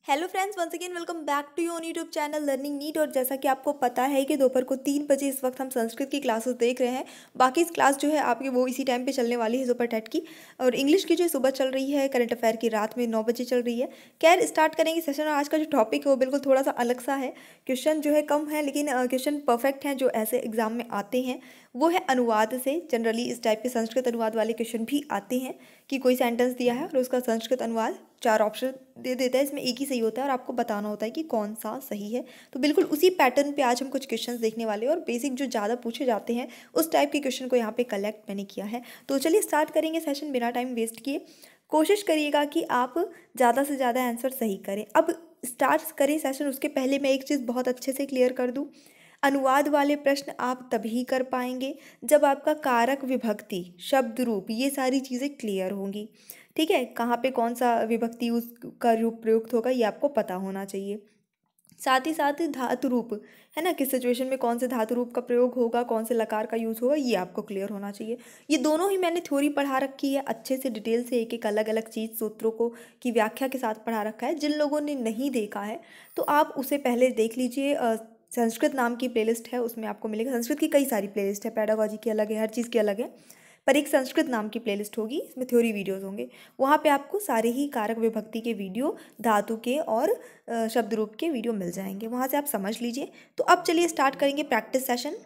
Hello friends, once again welcome back to your YouTube channel learning NEET. और जैसा कि आपको पता है कि दोपहर को 3 बजे इस वक्त हम संस्कृत की क्लासेस देख रहे हैं। बाकी इस क्लास जो है आपकी वो इसी टाइम पे चलने वाली है सुपर टेट की। और इंग्लिश की जो सुबह चल रही है, करंट अफेयर की रात में 9 बजे चल रही है। खैर स्टार्ट करेंगे सेशन। और आज का जो टॉपिक है वो बिल्कुल थोड़ा सा अलग सा है। क्वेश्चन जो है कम है, लेकिन क्वेश्चन परफेक्ट हैं जो ऐसे एग्जाम में आते हैं। वो है अनुवाद से। जनरली इस टाइप के संस्कृत अनुवाद वाले क्वेश्चन भी आते हैं कि कोई सेंटेंस दिया है और उसका संस्कृत अनुवाद 4 ऑप्शन दे देता है, इसमें एक ही सही होता है और आपको बताना होता है कि कौन सा सही है। तो बिल्कुल उसी पैटर्न पे आज हम कुछ क्वेश्चन्स देखने वाले हैं और बेसिक जो ज़्यादा पूछे जाते हैं उस टाइप के क्वेश्चन को यहाँ पे कलेक्ट मैंने किया है। तो चलिए स्टार्ट करेंगे सेशन बिना टाइम वेस्ट किए। कोशिश करिएगा कि आप ज़्यादा से ज़्यादा आंसर सही करें। अब स्टार्ट करें सेशन, उसके पहले मैं एक चीज़ बहुत अच्छे से क्लियर कर दूँ। अनुवाद वाले प्रश्न आप तभी कर पाएंगे जब आपका कारक, विभक्ति, शब्द रूप, ये सारी चीज़ें क्लियर होंगी। ठीक है, कहाँ पे कौन सा विभक्ति उसका रूप प्रयुक्त होगा ये आपको पता होना चाहिए। साथ ही साथ धातु रूप, है ना, किस सिचुएशन में कौन से धातु रूप का प्रयोग होगा, कौन से लकार का यूज़ होगा, ये आपको क्लियर होना चाहिए। ये दोनों ही मैंने थ्योरी पढ़ा रखी है अच्छे से, डिटेल से, एक एक अलग अलग चीज़ सूत्रों को की व्याख्या के साथ पढ़ा रखा है। जिन लोगों ने नहीं देखा है तो आप उसे पहले देख लीजिए। संस्कृत नाम की प्लेलिस्ट है, उसमें आपको मिलेगा। संस्कृत की कई सारी प्लेलिस्ट है, पेडागोजी की अलग है, हर चीज़ की अलग है, पर एक संस्कृत नाम की प्लेलिस्ट होगी, इसमें थ्योरी वीडियोस होंगे। वहाँ पे आपको सारे ही कारक विभक्ति के वीडियो, धातु के और शब्द रूप के वीडियो मिल जाएंगे, वहाँ से आप समझ लीजिए। तो अब चलिए स्टार्ट करेंगे प्रैक्टिस सेशन।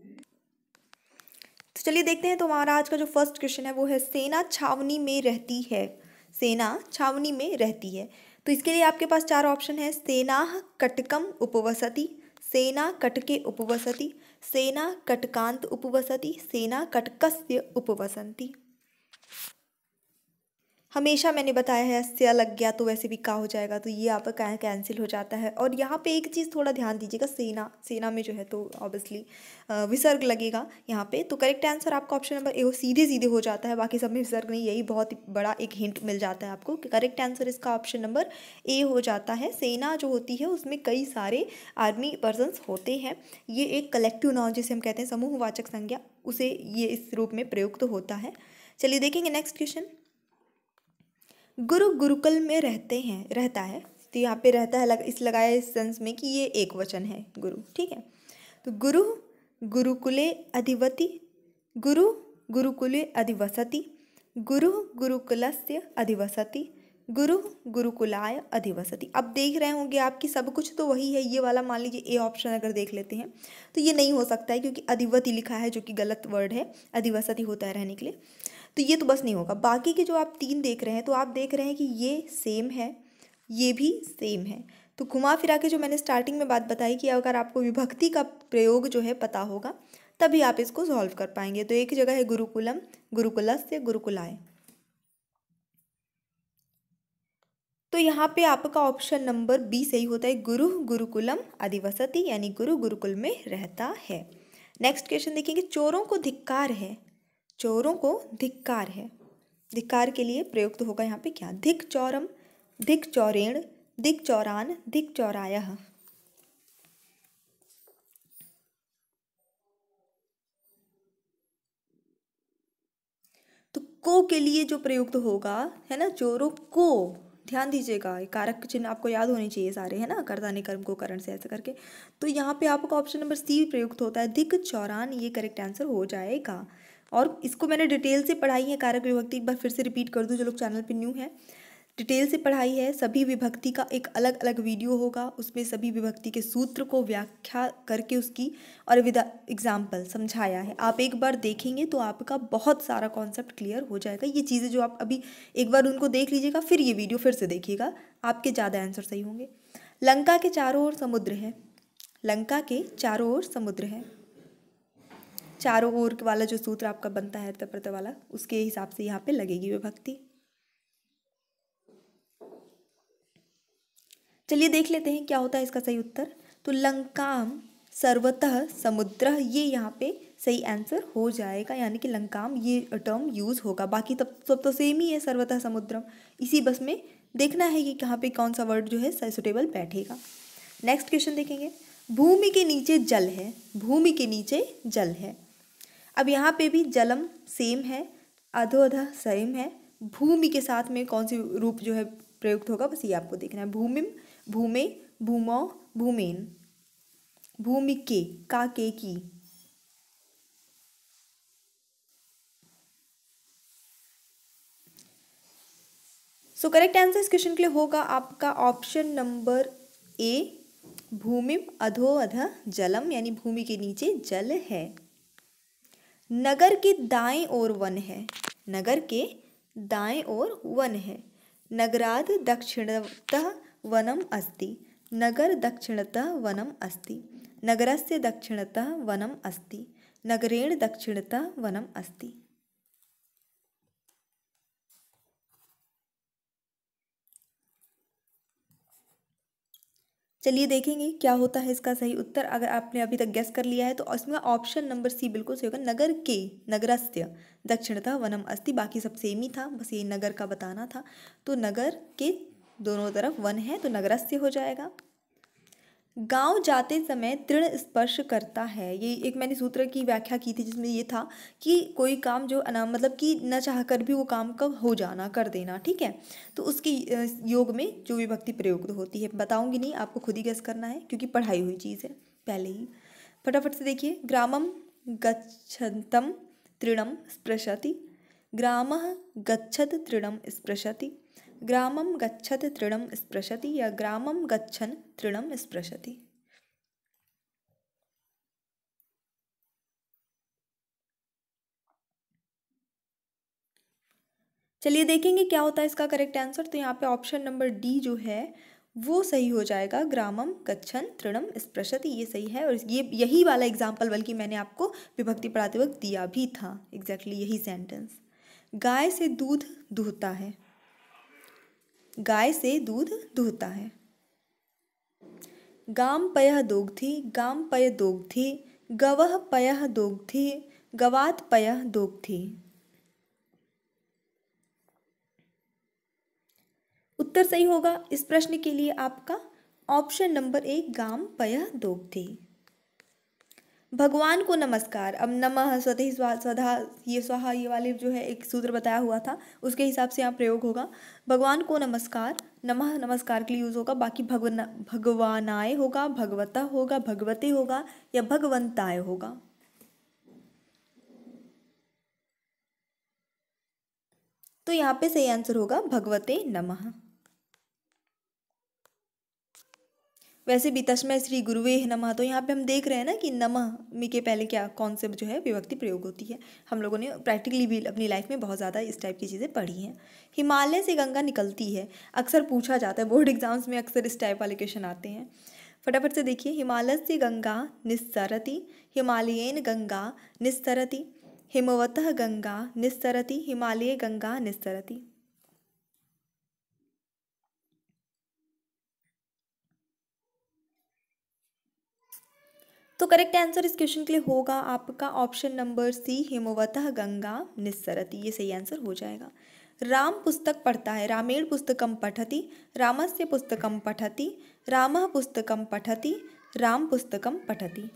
तो चलिए देखते हैं। तो हमारा आज का जो फर्स्ट क्वेश्चन है वो है, सेना छावनी में रहती है। सेना छावनी में रहती है, तो इसके लिए आपके पास 4 ऑप्शन है। सेना कटकम उपवसति, सेना कटके उपवसति, सेना कटकांत उपवसति, सेना कटकस्य उपवसंति। हमेशा मैंने बताया है से लग गया तो वैसे भी का हो जाएगा, तो ये आपका कैंसिल हो जाता है। और यहाँ पे एक चीज़ थोड़ा ध्यान दीजिएगा, सेना, सेना में जो है तो ऑब्वियसली विसर्ग लगेगा यहाँ पे। तो करेक्ट आंसर आपका ऑप्शन नंबर ए सीधे सीधे हो जाता है, बाकी सब में विसर्ग नहीं। यही बहुत बड़ा एक हिंट मिल जाता है आपको कि करेक्ट आंसर इसका ऑप्शन नंबर ए हो जाता है। सेना जो होती है उसमें कई सारे आर्मी पर्सनस होते हैं। ये एक कलेक्टिव नाउन जिसे हम कहते हैं समूहवाचक संज्ञा, उसे ये इस रूप में प्रयुक्त होता है। चलिए देखेंगे नेक्स्ट क्वेश्चन। गुरु गुरुकुल में रहता है। तो यहाँ पे रहता है इस लगाया इस सेंस में कि ये एक वचन है गुरु। ठीक है, तो गुरु गुरुकुले अधिवति, गुरु गुरुकुले अधिवसति, गुरु गुरुकुलस्य अधिवसति, गुरु गुरुकुलाय अधिवसति। अब देख रहे होंगे आपकी सब कुछ तो वही है। ये वाला मान लीजिए ए ऑप्शन अगर देख लेते हैं तो ये नहीं हो सकता है, क्योंकि अधिवति लिखा है जो कि गलत वर्ड है। अधिवसति होता है रहने के लिए, तो ये तो बस नहीं होगा। बाकी के जो आप 3 देख रहे हैं तो आप देख रहे हैं कि ये सेम है, ये भी सेम है। तो घुमा फिरा के जो मैंने स्टार्टिंग में बात बताई कि अगर आपको विभक्ति का प्रयोग जो है पता होगा तभी आप इसको सॉल्व कर पाएंगे। तो एक जगह है गुरुकुलम, गुरुकुलस्य, गुरुकुलाय। तो यहाँ पे आपका ऑप्शन नंबर बी सही होता है, गुरु गुरुकुलम अधिवसति, यानी गुरु गुरुकुल में रहता है। नेक्स्ट क्वेश्चन देखेंगे। चोरों को धिक्कार है, चोरों को धिक्कार है। धिक्कार के लिए प्रयुक्त होगा यहाँ पे क्या? धिक चौरम, धिक चौरेण, धिक चौरान, धिक चौरायः। तो को के लिए जो प्रयुक्त होगा, है ना, चोरों को, ध्यान दीजिएगा, कारक चिन्ह आपको याद होने चाहिए सारे, है ना, कर्ता ने कर्म को करण से ऐसे करके। तो यहाँ पे आपका ऑप्शन नंबर सी प्रयुक्त होता है, धिक चौरान, ये करेक्ट आंसर हो जाएगा। और इसको मैंने डिटेल से पढ़ाई है कारक विभक्ति, एक बार फिर से रिपीट कर दूँ जो लोग चैनल पे न्यू है। डिटेल से पढ़ाई है, सभी विभक्ति का एक अलग अलग वीडियो होगा, उसमें सभी विभक्ति के सूत्र को व्याख्या करके उसकी और विद एग्जाम्पल समझाया है। आप एक बार देखेंगे तो आपका बहुत सारा कॉन्सेप्ट क्लियर हो जाएगा। ये चीज़ें जो आप अभी एक बार उनको देख लीजिएगा, फिर ये वीडियो फिर से देखिएगा, आपके ज़्यादा आंसर सही होंगे। लंका के चारों ओर समुद्र है, लंका के चारों ओर समुद्र है। चारों ओर वाला जो सूत्र आपका बनता है तप्रत वाला, उसके हिसाब से यहाँ पे लगेगी विभक्ति। चलिए देख लेते हैं क्या होता है इसका सही उत्तर। तो लंकाम सर्वतः समुद्र, ये यहाँ पे सही आंसर हो जाएगा, यानी कि लंकाम ये टर्म यूज होगा। बाकी तब सब तो सेम ही है, सर्वतः समुद्रम। इसी बस में देखना है कि कहाँ पे कौन सा वर्ड जो है सुटेबल बैठेगा। नेक्स्ट क्वेश्चन देखेंगे। भूमि के नीचे जल है, भूमि के नीचे जल है। अब यहाँ पे भी जलम सेम है, अधोअधः सेम है। भूमि के साथ में कौन सी रूप जो है प्रयुक्त होगा, बस ये आपको देखना है। भूमिम भूमे, भूमौ, भूमेन, भूमिके, का के की। सो करेक्ट आंसर इस क्वेश्चन के लिए होगा आपका ऑप्शन नंबर ए, भूमिम अधो अधः जलम, यानी भूमि के नीचे जल है। नगर के दाएं ओर वन है, नगर के दाएं ओर वन है। नगराद दक्षिणतः वनम अस्ति, नगर दक्षिणतः वनम अस्ति। नगरस्य दक्षिणतः वनम अस्ति, नगरेण दक्षिणतः वनम अस्ति। चलिए देखेंगे क्या होता है इसका सही उत्तर। अगर आपने अभी तक गेस कर लिया है तो इसमें ऑप्शन नंबर सी बिल्कुल सही होगा, नगर के, नगरस्य दक्षिणतः वनम अस्ति। बाकी सब सेम ही था, बस ये नगर का बताना था। तो नगर के दोनों तरफ वन है तो नगरस्य हो जाएगा। गांव जाते समय तृण स्पर्श करता है, ये एक मैंने सूत्र की व्याख्या की थी जिसमें ये था कि कोई काम जो मतलब कि न चाह कर भी वो काम का हो जाना, कर देना, ठीक है। तो उसके योग में जो विभक्ति प्रयुक्त होती है बताऊंगी नहीं, आपको खुद ही गेस करना है क्योंकि पढ़ाई हुई चीज़ है पहले ही। फटाफट से देखिए, ग्रामम गच्छन्तम तृणम स्पृशति, ग्रामः गच्छत तृणम स्पृशति, ग्रामं गच्छत तृणम स्पृशति, या ग्रामं गच्छन् तृणम स्पृशति। चलिए देखेंगे क्या होता है इसका करेक्ट आंसर। तो यहाँ पे ऑप्शन नंबर डी जो है वो सही हो जाएगा, ग्रामम गच्छन् तृणम स्पृशति, ये सही है। और ये यही वाला एग्जाम्पल बल्कि मैंने आपको विभक्ति पढ़ाते वक्त दिया भी था, एग्जैक्टली यही सेंटेंस। गाय से दूध दूहता है, गाय से दूध दूहता है। गाम पयः दोग्धि, गाम पय दोग्धि, गवः पयः दोग्धि, गवात् पयः दोग्धि। उत्तर सही होगा इस प्रश्न के लिए आपका ऑप्शन नंबर ए, गाम पयः दोग्धि। भगवान को नमस्कार, अब नमः स्वतः स्वधा ये स्वाहा ये वाले जो है एक सूत्र बताया हुआ था उसके हिसाब से यहाँ प्रयोग होगा। भगवान को नमस्कार, नमः नमस्कार के लिए यूज होगा। बाकी भगवानाय होगा, भगवता होगा, भगवते होगा, या भगवंताय होगा। तो यहाँ पे सही आंसर होगा भगवते नमः। वैसे भी तस्मै श्री गुरुवे नमः, तो यहाँ पे हम देख रहे हैं ना कि नमः मी के पहले क्या कौन से जो है विभक्ति प्रयोग होती है। हम लोगों ने प्रैक्टिकली भी अपनी लाइफ में बहुत ज़्यादा इस टाइप की चीज़ें पढ़ी हैं। हिमालय से गंगा निकलती है, अक्सर पूछा जाता है बोर्ड एग्जाम्स में, अक्सर इस टाइप वाले क्वेश्चन आते हैं। फटाफट से देखिए, हिमालय से गंगा निस्सरति, हिमालयेन गंगा निस्सरति, हिमवतः गंगा निस्सरति, हिमालय गंगा निस्सरति। तो करेक्ट आंसर इस क्वेश्चन के लिए होगा आपका ऑप्शन नंबर सी, हिमवतः गंगा निस्सरति, ये सही आंसर हो जाएगा। राम पुस्तक पढ़ता है, रामेण पुस्तकम पठति, रामस्य पुस्तकम पठति, रामः पुस्तकम पठति, राम पुस्तकम पठति।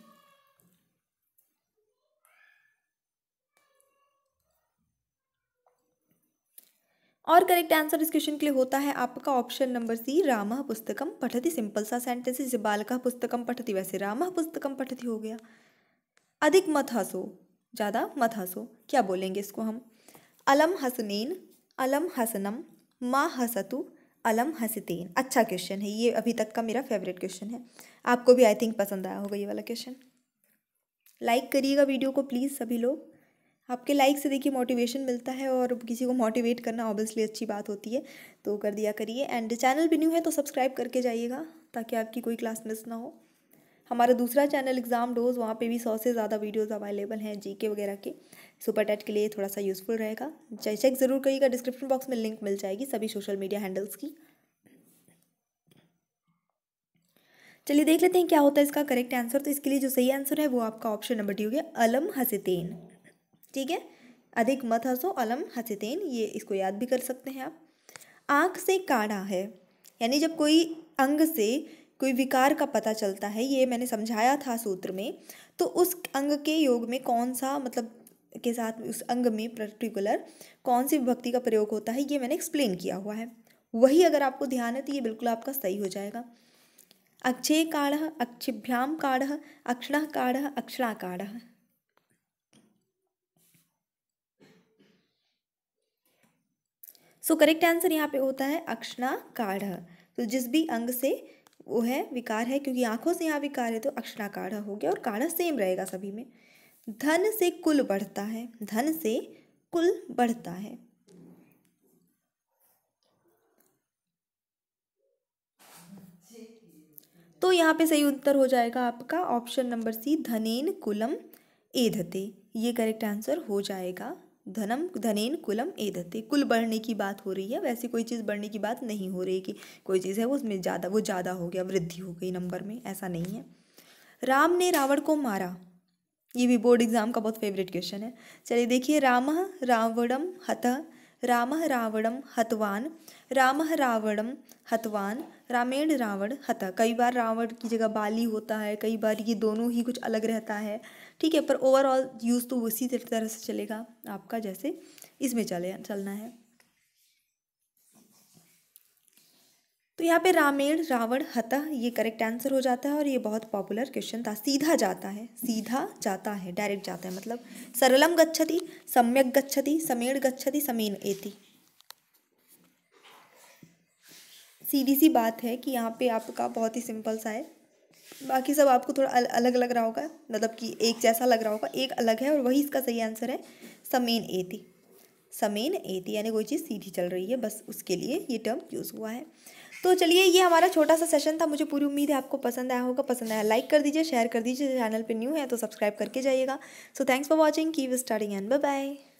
और करेक्ट आंसर इस क्वेश्चन के लिए होता है आपका ऑप्शन नंबर सी, रामः पुस्तकम पठति। सिंपल सा सेंटेंस है, जैसे बालकः पुस्तकम पठति वैसे रामः पुस्तकम पठति हो गया। अधिक मत हंसो, ज़्यादा मत हंसो, क्या बोलेंगे इसको हम? अलम हसनेन, अलम हसनम, माँ हसतु, अलम हसतेन। अच्छा क्वेश्चन है ये, अभी तक का मेरा फेवरेट क्वेश्चन है। आपको भी आई थिंक पसंद आया होगा ये वाला क्वेश्चन। लाइक करिएगा वीडियो को प्लीज़ सभी लोग, आपके लाइक से देखिए मोटिवेशन मिलता है और किसी को मोटिवेट करना ऑब्वियसली अच्छी बात होती है, तो कर दिया करिए। एंड चैनल भी न्यू है तो सब्सक्राइब करके जाइएगा ताकि आपकी कोई क्लास मिस ना हो। हमारा दूसरा चैनल एग्ज़ाम डोज, वहाँ पे भी 100 से ज़्यादा वीडियोस अवेलेबल हैं जीके वगैरह के, सुपर टेट के लिए थोड़ा सा यूज़फुल रहेगा। चेक ज़रूर करिएगा, डिस्क्रिप्शन बॉक्स में लिंक मिल जाएगी सभी सोशल मीडिया हैंडल्स की। चलिए देख लेते हैं क्या होता है इसका करेक्ट आंसर। तो इसके लिए जो सही आंसर है वो आपका ऑप्शन नंबर डी हो गया, अलम हसतेन। ठीक है, अधिक मत हंसो, अलम हसतेन, ये इसको याद भी कर सकते हैं आप। आँख से काढ़ा है, यानी जब कोई अंग से कोई विकार का पता चलता है, ये मैंने समझाया था सूत्र में, तो उस अंग के योग में कौन सा मतलब के साथ उस अंग में पर्टिकुलर कौन सी विभक्ति का प्रयोग होता है ये मैंने एक्सप्लेन किया हुआ है। वही अगर आपको ध्यान है तो ये बिल्कुल आपका सही हो जाएगा। अक्षे काढ़ः, अक्षिभ्याम काढ़ः, अक्षणः काढ़ः, अक्षणा काढ़ः। सो करेक्ट आंसर यहाँ पे होता है अक्षणा काढ़ः। तो जिस भी अंग से वो है विकार है, क्योंकि आंखों से यहाँ विकार है तो अक्षणा काढ़ः हो गया, और काढ़ः सेम रहेगा सभी में। धन से कुल बढ़ता है, धन से कुल बढ़ता है। तो यहाँ पे सही उत्तर हो जाएगा आपका ऑप्शन नंबर सी, धनेन कुलम एधते। ये करेक्ट आंसर हो जाएगा, धनेन कुलम एधते। कुल बढ़ने की बात हो रही है, वैसे कोई चीज़ बढ़ने की बात नहीं हो रही कि कोई चीज़ है वो उसमें ज़्यादा हो गया, वृद्धि हो गई नंबर में, ऐसा नहीं है। राम ने रावण को मारा, ये भी बोर्ड एग्जाम का बहुत फेवरेट क्वेश्चन है। चलिए देखिए, रामः रावणम हतः, रामः रावणम हतवान, रामः रावणम हतवान, रामेण रावण हतः। कई बार रावण की जगह बाली होता है, कई बार ये दोनों ही कुछ अलग रहता है, ठीक है, पर ओवरऑल यूज़ तो उसी तरह से चलेगा आपका जैसे इसमें चलना है। तो यहाँ पे रामेण रावण हतः ये करेक्ट आंसर हो जाता है, और ये बहुत पॉपुलर क्वेश्चन था। सीधा जाता है, सीधा जाता है, डायरेक्ट जाता है, मतलब सरलम गच्छति, सम्यक गच्छति, समेण गच्छति, समेन एति। सीधी सी बात है कि यहाँ पे आपका बहुत ही सिंपल सा है, बाकी सब आपको थोड़ा अलग लग रहा होगा, मतलब कि एक जैसा लग रहा होगा, एक अलग है, और वही इसका सही आंसर है समेन एति। समेन एति यानी कोई चीज़ सीधी चल रही है, बस उसके लिए ये टर्म यूज़ हुआ है। तो चलिए, ये हमारा छोटा सा सेशन था, मुझे पूरी उम्मीद है आपको पसंद आया होगा। पसंद आया लाइक कर दीजिए, शेयर कर दीजिए, चैनल पे न्यू है तो सब्सक्राइब करके जाइएगा। So thanks for watching, keep studying and bye bye.